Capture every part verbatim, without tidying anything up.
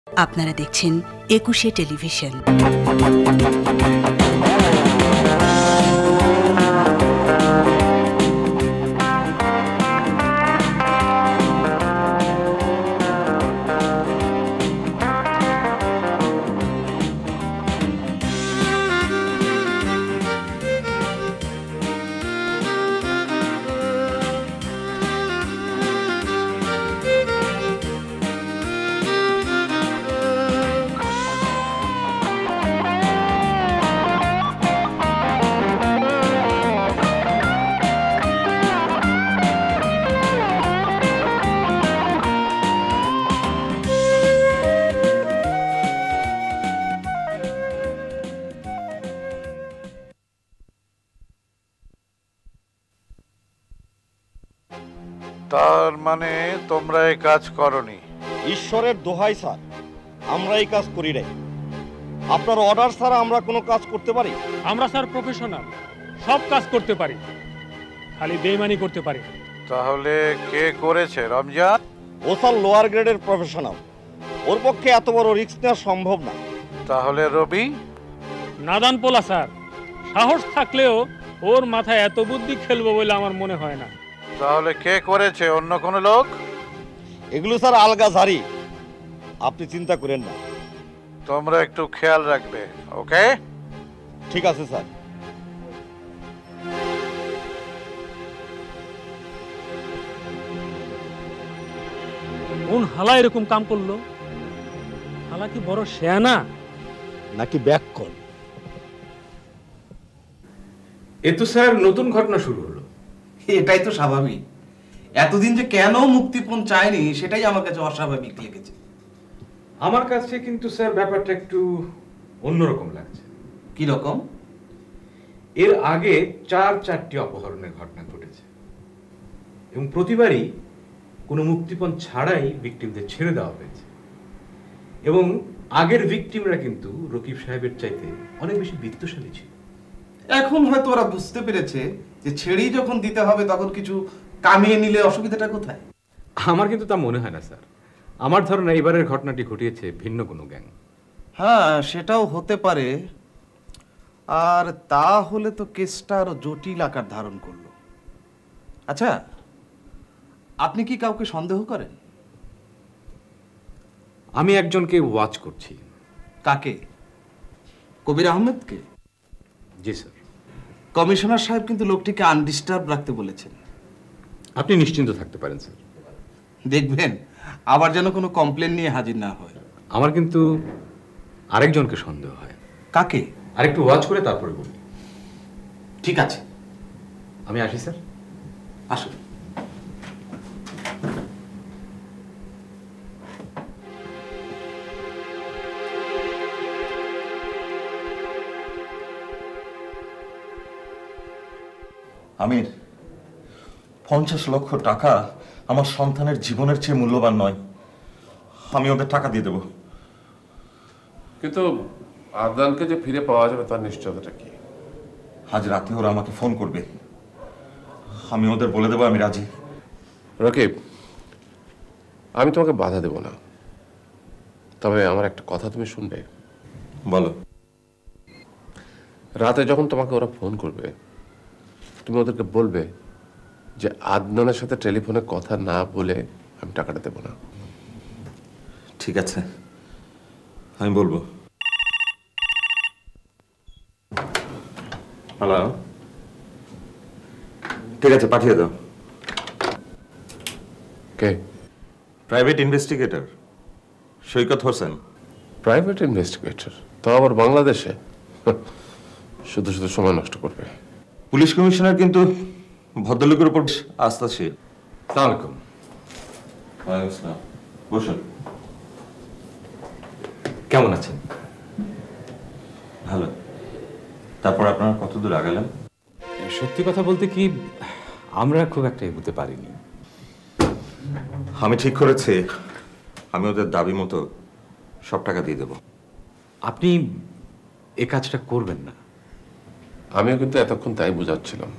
আপনারা দেখছেন একুশে টেলিভিশন। তার মানে তোমরা এই কাজ করনি? ঈশ্বরের দোহাই স্যার, আমরা এই কাজ করি নাই। আপনার অর্ডার ছাড়া আমরা কোনো কাজ করতে পারি? আমরা স্যার প্রফেশনাল, সব কাজ করতে পারি, খালি বেইমানি করতে পারি। তাহলে কে করেছে? রমজান? ও স্যার লোয়ার গ্রেডের প্রফেশনাল, ওর পক্ষে এত বড় রিস্ক নেওয়া সম্ভব না। তাহলে রবি? নাদান পোলা স্যার, সাহস থাকলেও ওর মাথায় এত বুদ্ধি খেলবো বলে আমার মনে হয় না। তাহলে কে করেছে? অন্য কোনো লোক? এগুলো স্যার আলগা ঝাড়ি, আপনি চিন্তা করেন না। তোমরা একটু খেয়াল রাখবে, ওকে? ঠিক আছে স্যার। কোন হালা এরকম কাম করলো? হালা কি বড় শেয়ানা নাকি ব্যাক কল? এ তো স্যার নতুন ঘটনা শুরু হলো। এটাই তো স্বাভাবিক। এতদিন যে কেন মুক্তিপণ চায়নি সেটাই আমার কাছে অস্বাভাবিক লেগেছে। আমার কাছে কিন্তু স্যার ব্যাপারটা একটু অন্যরকম লাগছে। কি রকম? এর আগে চার চারটি অপহরণের ঘটনা ঘটেছে এবং প্রতিবারই কোনো মুক্তিপণ ছাড়াই ভিকটিমদের ছেড়ে দেওয়া হয়েছে এবং আগের ভিকটিমরা কিন্তু রকিব সাহেবের চাইতে অনেক বেশি বিত্তশালী ছিল। এখন হয়তো ওরা বুঝতে পেরেছে যে ছেড়েই যখন দিতে হবে তখন কিছু কামিয়ে নিলে অসুবিধাটা কোথায়। আমার কিন্তু তা মনে হয় না স্যার। আমার ধারণা এবারের ঘটনাটি ঘটিয়েছে ভিন্ন কোনো গ্যাং। হ্যাঁ, সেটাও হতে পারে। আর তা হলে তো কেসটা আরো জটিল আকার ধারণ করলো। আচ্ছা, আপনি কি কাউকে সন্দেহ করেন? আমি একজনকে ওয়াচ করছি। কাকে? কবির আহমেদকে? জি স্যার। কমিশনার সাহেব কিন্তু লোকটিকে আনডিস্টার্ব রাখতে বলেছেন। আপনি নিশ্চিন্ত থাকতে পারেন স্যার। দেখবেন আবার যেন কোনো কমপ্লেন নিয়ে হাজির না হয়। আমার কিন্তু আরেকজনকে সন্দেহ হয়। কাকে? আরেকটু ওয়াচ করে তারপরে বলি। ঠিক আছে, আমি আসি স্যার। আসুন। আমির, পঞ্চাশ লক্ষ টাকা আমার সন্তানের জীবনের চেয়ে মূল্যবান নয়। আমি ওদের টাকা দিয়ে দেব। কিন্তু আদনানকে যে ফিরে পাওয়া যাবে তার নিশ্চয়তাটা কি? আজ রাতে ওরা আমাকে ফোন করবে, আমি ওদের বলে দেবো আমি রাজি। রকিব, আমি তোমাকে বাধা দেব না, তবে আমার একটা কথা তুমি শুনবে। বলো। রাতে যখন তোমাকে ওরা ফোন করবে তুমি ওদেরকে বলবে যে আদনানের সাথে টেলিফোনে কথা না বলে আমি টাকাটা দেব না। ঠিক আছে, আমি বলবো। হ্যালো, ঠিক আছে, পাঠিয়ে দাও। কে? Private investigator Saikat Hossain. Private investigator? তো আবার বাংলাদেশে? শুধু শুধু সময় নষ্ট করবে। পুলিশ কমিশনার কিন্তু ভদ্রলোকের উপর আস্থাশীল। আসসালামু আলাইকুম। ওয়ালাইকুম আসসালাম। বসুন। কেমন আছেন? ভালো। তারপর আপনারা কত দূর আগালেন? সত্যি কথা বলতে কি, আমরা খুব একটা এগোতে পারিনি। আমি ঠিক করেছি আমি ওদের দাবি মতো সব টাকা দিয়ে দেব। আপনি এ কাজটা করবেন না। আমিও কিন্তু এতক্ষণ তাই বুঝাচ্ছিলাম।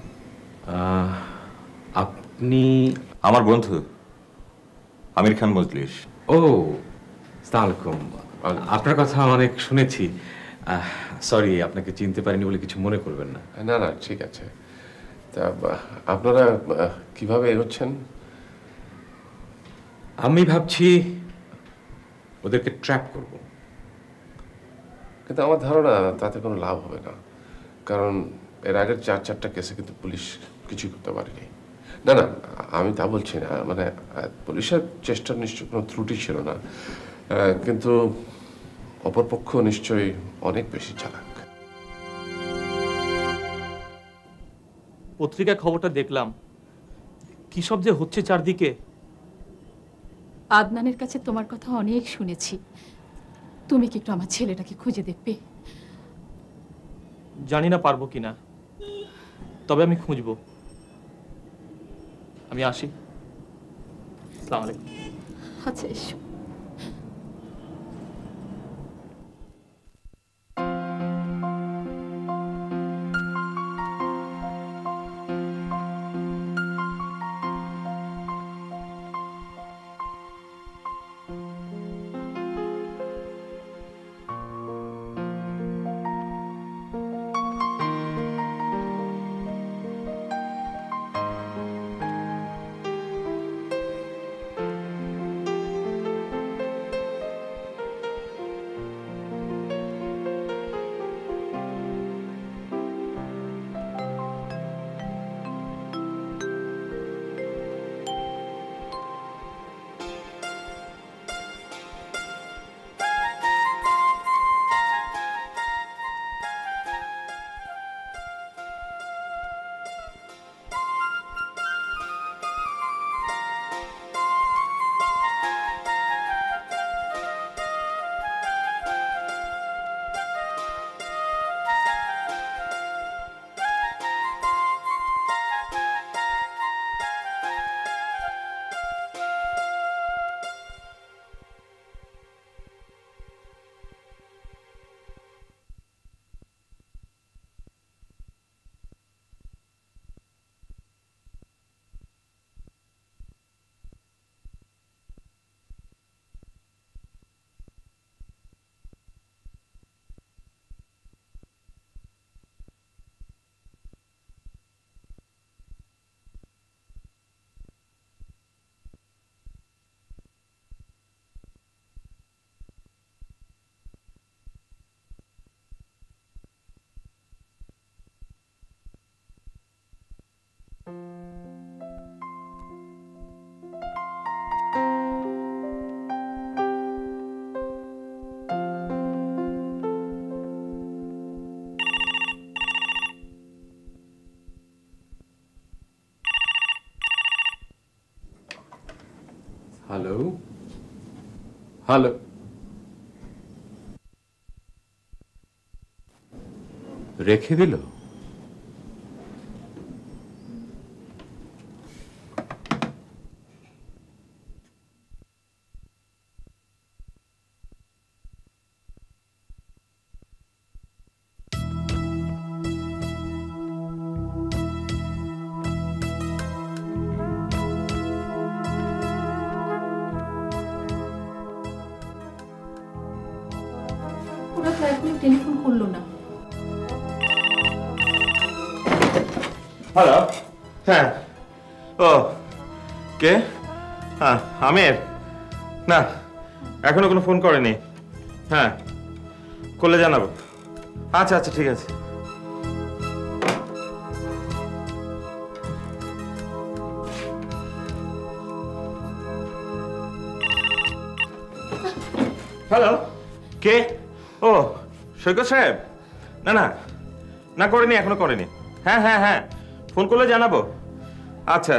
আপনি? আমার বন্ধু আমির খান মজলিস। ও, আসসালামু আলাইকুম। আপনার কথা অনেক শুনেছি। সরি, আপনাকে চিনতে পারিনি বলে কিছু মনে করবেন না। না না ঠিক আছে। তা আপনারা কিভাবে এগোচ্ছেন? আমি ভাবছি ওদেরকে ট্র্যাপ করব, কিন্তু আমার ধারণা তাতে কোনো লাভ হবে না, কারণ এর আগের চার চারটা কেসে কিন্তু পুলিশ কিছু করতে পারেনি। না না, আমি তা বলছি না, মানে পুলিশের চেষ্টার নিশ্চয় কোনো ত্রুটি ছিল না, কিন্তু অপরপক্ষ নিশ্চয়ই অনেক বেশি চালাক। পত্রিকায় খবরটা দেখলাম, কি সব যে হচ্ছে চারদিকে। আদনানের কাছে তোমার কথা অনেক শুনেছি, তুমি কি একটু আমার ছেলেটাকে খুঁজে দেখবে? জানি না পারবো কিনা, তবে আমি খুঁজবো। আমি আসি। আসসালামু আলাইকুম। আচ্ছা, এসো। হ্যালো হ্যালো, রেখে দিল? ওরা তো এখনো টেলিফোন করলো না। হ্যালো, হ্যাঁ, ও কে? হ্যাঁ, আমির। না, এখনো কোনো ফোন করেনি। হ্যাঁ, করলে জানাবো। আচ্ছা আচ্ছা, ঠিক আছে। হ্যালো, কে? ও সৈকত সাহেব। না না না, করেনি, এখনো করেনি। হ্যাঁ হ্যাঁ হ্যাঁ, ফোন করলে জানাবো। আচ্ছা।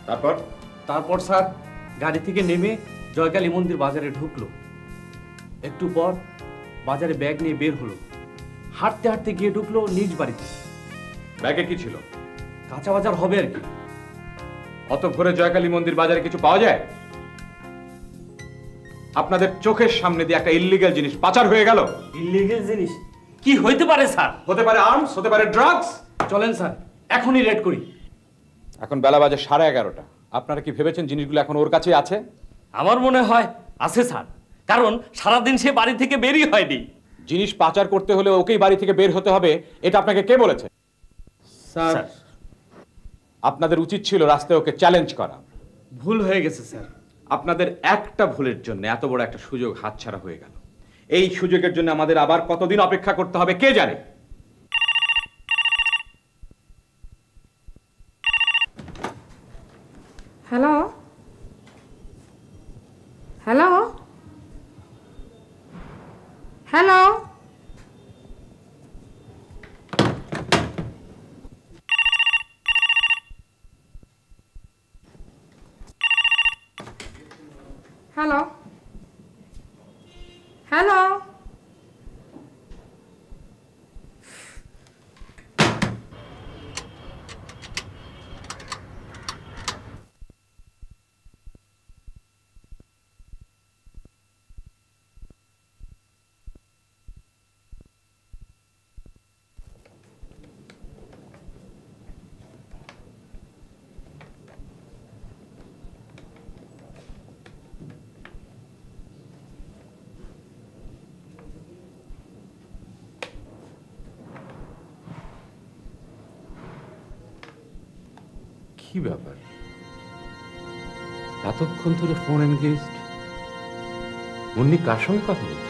তারপর তারপর স্যার গাড়ি থেকে নেমে জয়কালী মন্দির বাজারে ঢুকলো। একটু পর বাজারে ব্যাগ নিয়ে বের হলো। হাঁটতে হাঁটতে গিয়ে ঢুকলো নিজ বাড়িতে। ব্যাগে কি ছিল? কাঁচা বাজার হবে আর কি। অত ভোরে জয়কালী মন্দির বাজারে কিছু পাওয়া যায়? আপনাদের চোখের সামনে দিয়ে একটা ইল্লিগ্যাল জিনিস পাচার হয়ে গেল। ইল্লিগ্যাল জিনিস কি হইতে পারে স্যার? হতে পারে আর্মস, হতে পারে ড্রাগস। চলেন স্যার এখনই রেড করি। এখন বেলা বাজে সাড়ে এগারোটা। আপনারা কি ভেবেছেন জিনিসগুলো এখন ওর কাছেই আছে? আমার মনে হয় আছে স্যার, কারণ সারাদিন সে বাড়ি থেকে বেরই হয়নি। জিনিস পাচার করতে হলে ওকেই বাড়ি থেকে বের হতে হবে, এটা আপনাকে কে বলেছে? স্যার আপনাদের উচিত ছিল রাস্তায় ওকে চ্যালেঞ্জ করা। ভুল হয়ে গেছে স্যার। আপনাদের একটা ভুলের জন্য এত বড় একটা সুযোগ হাতছাড়া হয়ে গেল। এই সুযোগের জন্য আমাদের আবার কতদিন অপেক্ষা করতে হবে কে জানে। Hello hello hello hello hello কি ব্যাপার, এতক্ষণ ধরে ফোন এনগেজড? মুন্নি কার সঙ্গে কথা বলছে?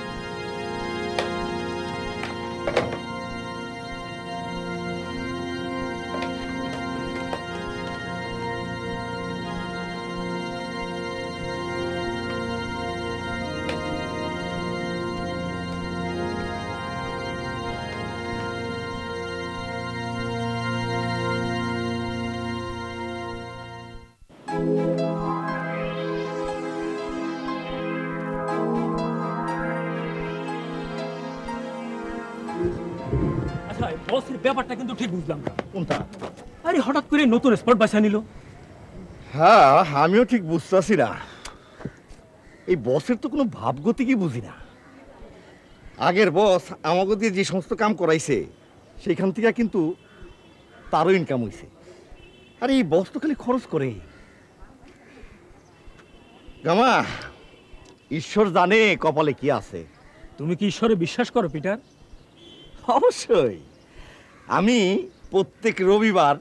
আচ্ছা বসের ব্যাপারটা কিন্তু ঠিক বুঝলাম না। কোনটা? আরে হঠাৎ করে নতুন স্পট বাছা নিল। হ্যাঁ আমিও ঠিক বুঝতেছি না, এই বসের তো কোনো ভাবগতি কি বুঝি না। আগের বস আমাকে দিয়ে যে সমস্ত কাম করাইছে সেইখান থেকে কিন্তু তারও ইনকাম হয়েছে। আরে এই বস তো খালি খরচ করে। গামা ঈশ্বর জানে কপালে কি আছে। তুমি কি ঈশ্বরে বিশ্বাস করো পিটার? অবশ্যই। আমি প্রত্যেক রবিবার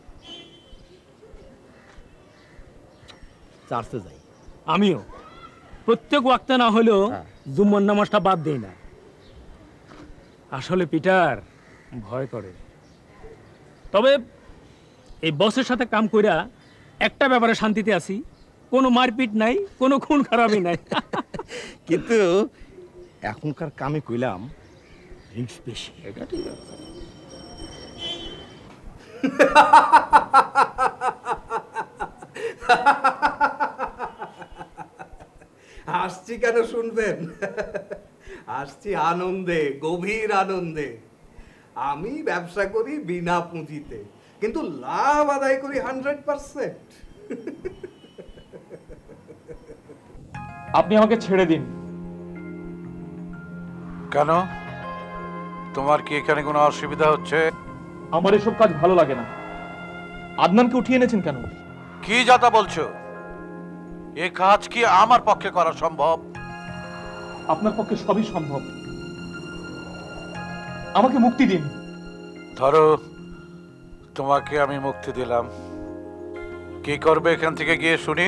চার্চে যাই। আমিও প্রত্যেক ওয়াক্তে না হলেও জুম্মার নামাজটা বাদ দেই না। আসলে পিটার ভয় করে। তবে এই বসের সাথে কাম কইরা একটা ব্যাপারে শান্তিতে আছি, কোনো মারপিট নাই, কোনো খুন খারাপই নাই। কিন্তু এখনকার কামে কইলাম রিস্ক বেশি। এটা ঠিক আছে। আসছি কেন শুনবেন? আসছি আনন্দে, গভীর আনন্দে। আমি ব্যবসা করি বিনা পুঁজিতে, কিন্তু লাভ আদায় করি হান্ড্রেড পার্সেন্ট। আপনি আমাকে ছেড়ে দিন। কেন? তোমার কি এখানে কোনো অসুবিধা হচ্ছে? আমার এসব কাজ ভালো লাগে না। আদনানকে উঠিয়ে এনেছেন কেন? কি যাতা বলছো? এ কাজ কি আমার পক্ষে করা সম্ভব? আপনার পক্ষে সবই সম্ভব। আমাকে মুক্তি দিন। ধরো তোমাকে আমি মুক্তি দিলাম, কি করবে এখান থেকে গিয়ে শুনি?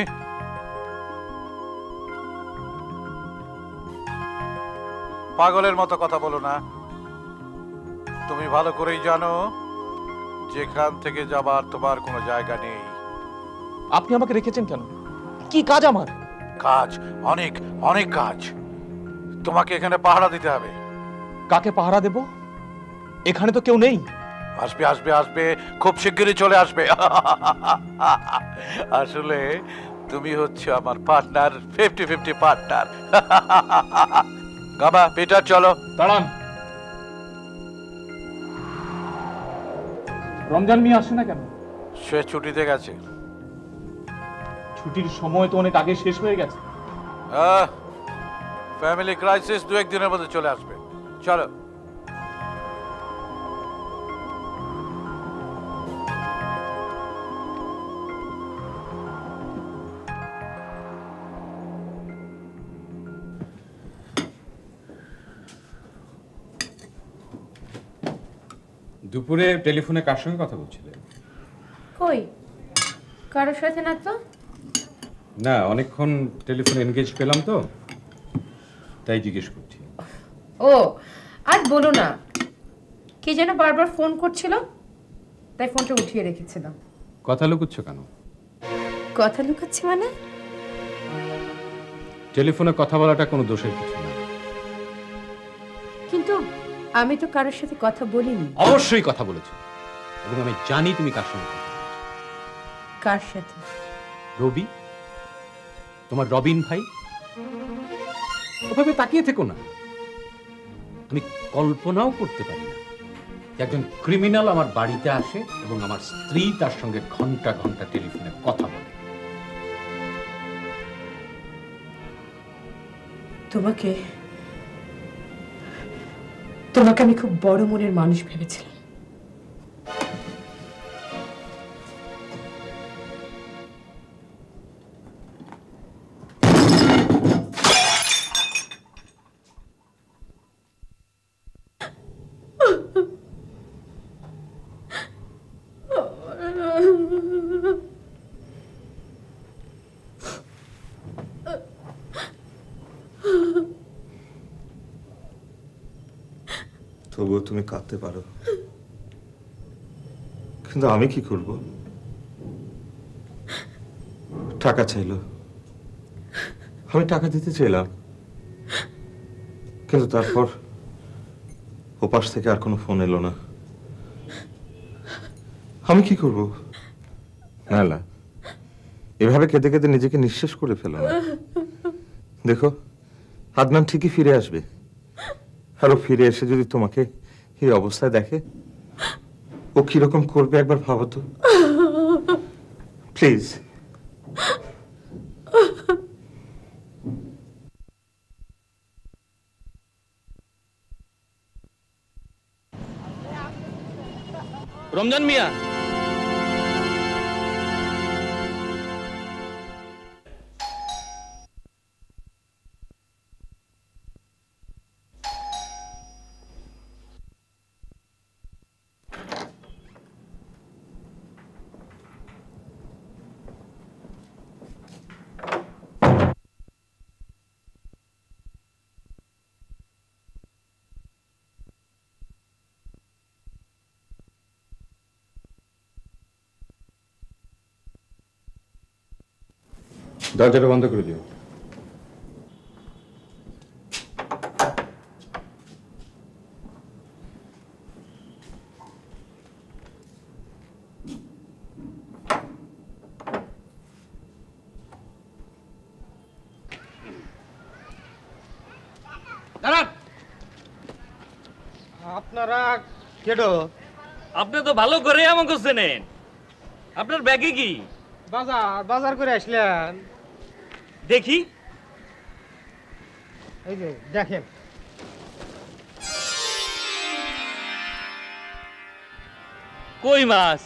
পাগলের মতো কথা বলো না। তুমি ভালো করেই জানো যেখান থেকে যাবার তোমার কোনো জায়গা নেই। আপনি আমাকে রেখেছেন কেন? কি কাজ আমার? কাজ অনেক, অনেক কাজ। তোমাকে এখানে পাহারা দিতে হবে। কাকে পাহারা দেব? এখানে তো কেউ নেই। আসবে আসবে আসবে, খুব শিগগিরই চলে আসবে। আসলে তুমি হচ্ছে আমার পার্টনার, ফিফটি ফিফটি পার্টনার। গাবা পিটার চলো। দাঁড়ান, রমজান মিয়া আসে না কেন? সে ছুটিতে গেছে। ছুটির সময় তো অনেক আগে শেষ হয়ে গেছে। ফ্যামিলি ক্রাইসিস দু একদিনের মধ্যে চলে আসবে। চলো। দুপুরে টেলিফোনে কার সঙ্গে কথা বলছিলে? কই কারোর সাথে না তো। না, অনেকক্ষণ টেলিফোন এনগেজ পেলাম তো, তাই জিজ্ঞেস করছি। ও আর বলো না, কে যেন বারবার ফোন করছিল, তাই ফোনটা উঠিয়ে রেখেছিলাম। কথা লুকুচ্ছ কেন? কথা লুকাচ্ছি মানে? টেলিফোনে কথা বলাটা কোনো দোষের কিছু না। কিন্তু আমি তো কারোর সাথে কথা বলিনি। অবশ্যই কথা বলেছো, এবং আমি জানি তুমি কার সঙ্গে কথা বলেছো। কার সাথে? রবি, তোমার রবিন ভাই। ওভাবে তাকিয়ে থেকো না। আমি কল্পনাও করতে পারি না যে একজন ক্রিমিনাল আমার বাড়িতে আসে এবং আমার স্ত্রী তার সঙ্গে ঘন্টা ঘন্টা টেলিফোনে কথা বলে। তোমাকে তোমাকে আমি খুব বড় মনের মানুষ ভেবেছিলাম। তবুও তুমি কাঁদতে পারো, কিন্তু আমি কি করব? টাকা চাইলো, আমি টাকা দিতে চাইলাম, কিন্তু তারপর ওপাশ থেকে আর কোনো ফোন এলো না। আমি কি করব? না না, এভাবে কেঁদে কেঁদে নিজেকে নিঃশেষ করে ফেলো না। দেখো, আদনান ঠিকই ফিরে আসবে, আর ও ফিরে এসে যদি তোমাকে এই অবস্থায় দেখে, ও কিরকম করবে একবার ভাবো তো প্লিজ। রমজান মিয়া, দরজাটা বন্ধ করে দিও। আপনারা কেডো? আপনি তো ভালো করে আমাকে চেনেন। আপনার ব্যাগে কি? বাজার বাজার করে আসলেন? দেখি। এই যে দেখেন। কই মাছ?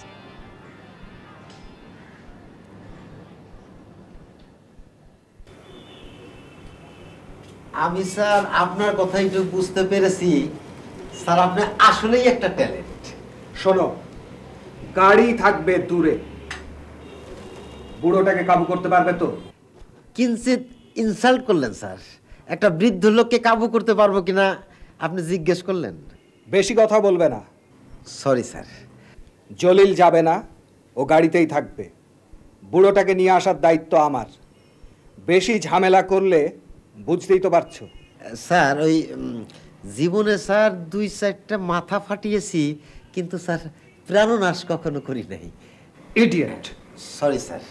আমি স্যার আপনার কথা একটু বুঝতে পেরেছি স্যার, আপনি আসলেই একটা ট্যালেন্ট। শোনো, গাড়ি থাকবে দূরে, বুড়োটাকে কাবু করতে পারবে তো? কিঞ্চিত ইনসাল্ট করলেন স্যার। একটা বৃদ্ধ লোককে কাবু করতে পারবো কিনা আপনি জিজ্ঞেস করলেন। বেশি কথা বলবে না। Sorry sir. জলিল যাবে না, ও গাড়িতেই থাকবে। বুড়োটাকে নিয়ে আসার দায়িত্ব আমার। বেশি ঝামেলা করলে বুঝতেই তো পারছো। স্যার ওই জীবনে স্যার দুই চারটা মাথা ফাটিয়েছি, কিন্তু স্যার প্রাণনাশ কখনো করি নাই। ইডিয়েট। Sorry sir.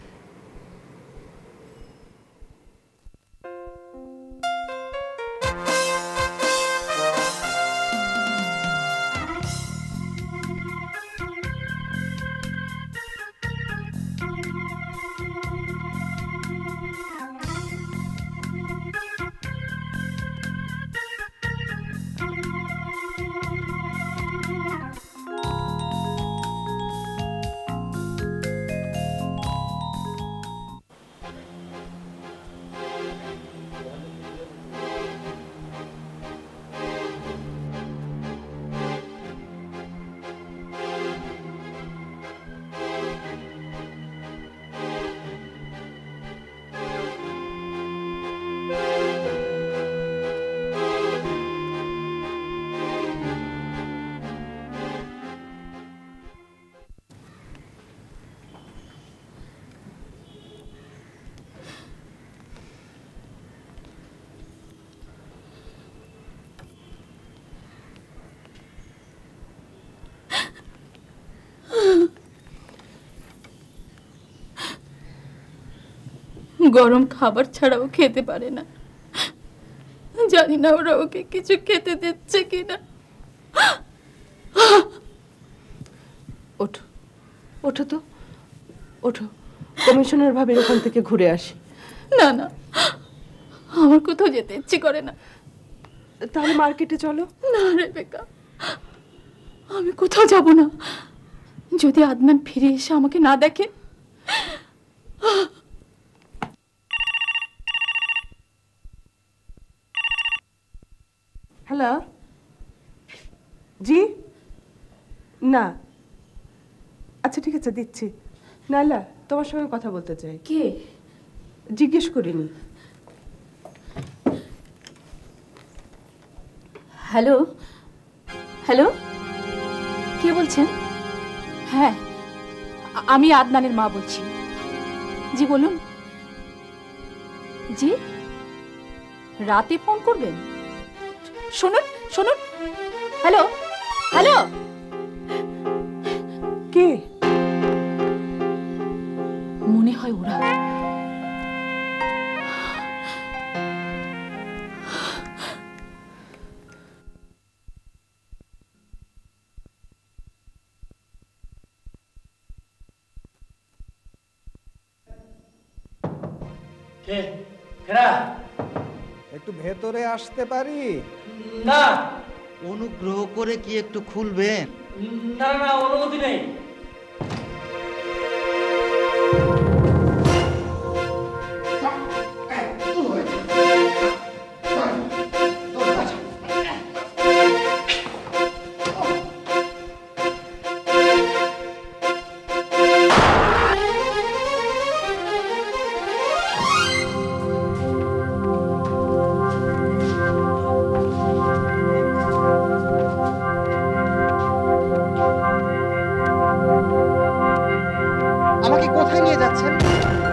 গরম খাবার ছাড়াও খেতে পারে না। জানি না ওরা ওকে কিছু খেতে দিচ্ছে কিনা। ওঠো ওঠো তো ওঠো, কমিশনার ভাবে ওখান থেকে ঘুরে আসি। না না, আমার কোথাও যেতে ইচ্ছে করে না। তাহলে মার্কেটে চলো। না রেবেকা, আমি কোথাও যাব না। যদি আদনান ফিরে এসে আমাকে না দেখে। হ্যালো, জি না, আচ্ছা ঠিক আছে দিচ্ছি। নাইলা, তোমার সঙ্গে কথা বলতে চাই। কে? জিজ্ঞেস করিনি। হ্যালো হ্যালো, কে বলছেন? হ্যাঁ, আমি আদনানের মা বলছি। জি বলুন। জি, রাতে ফোন করবেন? শুনুন শুনুন, হ্যালো হ্যালো, কে? মনে হয় ওরা। কে? কেরা? একটু ভেতরে আসতে পারি? না। অনুগ্রহ করে কি একটু খুলবেন? না না, অনুমতি নেই। আমাকে কোথায় নিয়ে যাচ্ছেন?